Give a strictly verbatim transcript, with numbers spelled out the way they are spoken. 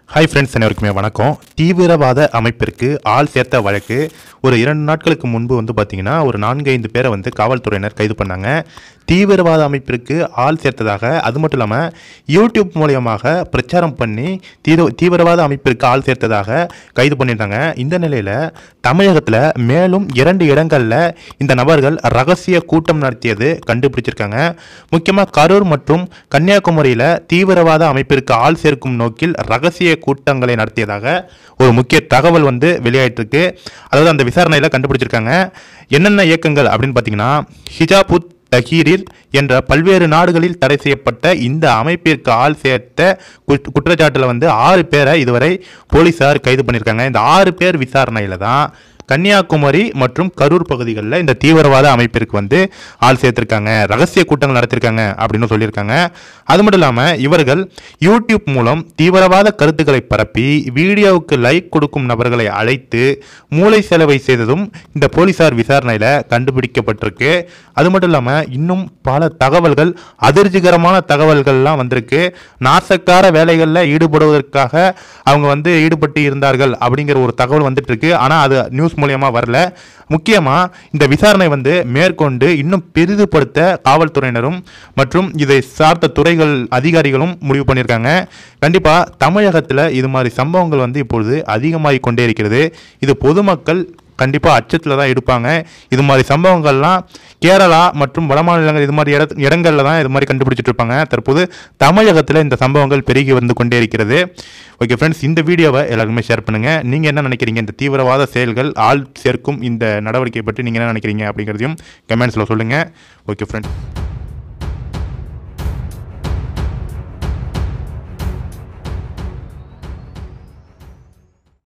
Hi friends, அனைவருக்குமே வணக்கம். தீவிரவாத அமைப்பிற்கு ஆள் சேர்த்த வழக்கு ஒரு இரண்டு நாட்களுக்கு முன்பு வந்து பார்த்திங்கன்னா ஒரு நான்கு ஐந்து பேரை வந்து காவல்துறையினர் கைது பண்ணாங்க. தீவிரவாத அமைப்பிற்கு ஆள் சேர்த்ததாக, அது மட்டும் இல்லாமல் யூடியூப் மூலியமாக பிரச்சாரம் பண்ணி தீவிர தீவிரவாத அமைப்பிற்கு ஆள் சேர்த்ததாக கைது பண்ணியிருந்தாங்க. இந்த நிலையில் தமிழகத்தில் மேலும் இரண்டு இடங்களில் இந்த நபர்கள் ரகசிய கூட்டம் நடத்தியது கண்டுபிடிச்சிருக்காங்க. முக்கியமாக கரூர் மற்றும் கன்னியாகுமரியில் தீவிரவாத அமைப்பிற்கு ஆள் சேர்க்கும் நோக்கில் ரகசிய கூட்டங்களை நடத்தியதாக ஒரு முக்கிய தகவல் வந்து வெளியாயிட்டிருக்கு. அதாவது அந்த விசாரணையில் கண்டுபிடிச்சிருக்காங்க. என்னென்ன இயக்கங்கள் அப்படின்னு பார்த்தீங்கன்னா, ஹிஜாபுத் தஹீரிர் என்ற பல்வேறு நாடுகளில் தடை செய்யப்பட்ட இந்த அமைப்பிற்கு ஆள் சேர்த்த குற்றச்சாட்டில் வந்து ஆறு பேரை இதுவரை போலீசார் கைது பண்ணியிருக்காங்க. இந்த ஆறு பேர் விசாரணையில் தான் கன்னியாகுமரி மற்றும் கரூர் பகுதிகளில் இந்த தீவிரவாத அமைப்பிற்கு வந்து ஆள் சேர்த்திருக்காங்க, ரகசிய கூட்டங்கள் நடத்திருக்காங்க அப்படின்னு சொல்லியிருக்காங்க. அது மட்டும் இல்லாமல் இவர்கள் யூடியூப் மூலம் தீவிரவாத கருத்துக்களை பரப்பி வீடியோவுக்கு லைக் கொடுக்கும் நபர்களை அழைத்து மூளை செலவை செய்ததும் இந்த போலீசார் விசாரணையில் கண்டுபிடிக்கப்பட்டிருக்கு. அது மட்டும் இல்லாமல் இன்னும் பல தகவல்கள், அதிர்ச்சிகரமான தகவல்கள்லாம் வந்திருக்கு. நாசக்கார வேலைகளில் ஈடுபடுவதற்காக அவங்க வந்து ஈடுபட்டு இருந்தார்கள் அப்படிங்கிற ஒரு தகவல் வந்துட்டு இருக்கு. ஆனால் அது நியூஸ் மூலியமாக வரல. முக்கியமாக இந்த விசாரணை வந்து மேற்கொண்டு இன்னும் பெரிதுபடுத்த காவல்துறையினரும் மற்றும் இதை சார்ந்த துறைகள் அதிகாரிகளும் முடிவு பண்ணியிருக்காங்க. கண்டிப்பாக தமிழகத்தில் இது மாதிரி சம்பவங்கள் வந்து இப்பொழுது அதிகமாகிக் கொண்டே இருக்கிறது. இது பொதுமக்கள் கண்டிப்பாக அச்சத்தில் தான் எடுப்பாங்க. இது மாதிரி சம்பவங்கள்லாம் கேரளா மற்றும் வட மாநிலங்கள் இது மாதிரி இட இடங்களில் தான் இது மாதிரி கண்டுபிடிச்சிட்டு இருப்பாங்க. தற்போது தமிழகத்தில் இந்த சம்பவங்கள் பெருகி வந்து கொண்டே இருக்கிறது. ஓகே ஃப்ரெண்ட்ஸ், இந்த வீடியோவை எல்லாருக்குமே ஷேர் பண்ணுங்கள். நீங்கள் என்ன நினைக்கிறீங்க? இந்த தீவிரவாத செயல்கள், ஆள் சேர்க்கும் இந்த நடவடிக்கை பற்றி நீங்கள் என்ன நினைக்கிறீங்க அப்படிங்கிறதையும் கமெண்ட்ஸில் சொல்லுங்கள். Okay friends.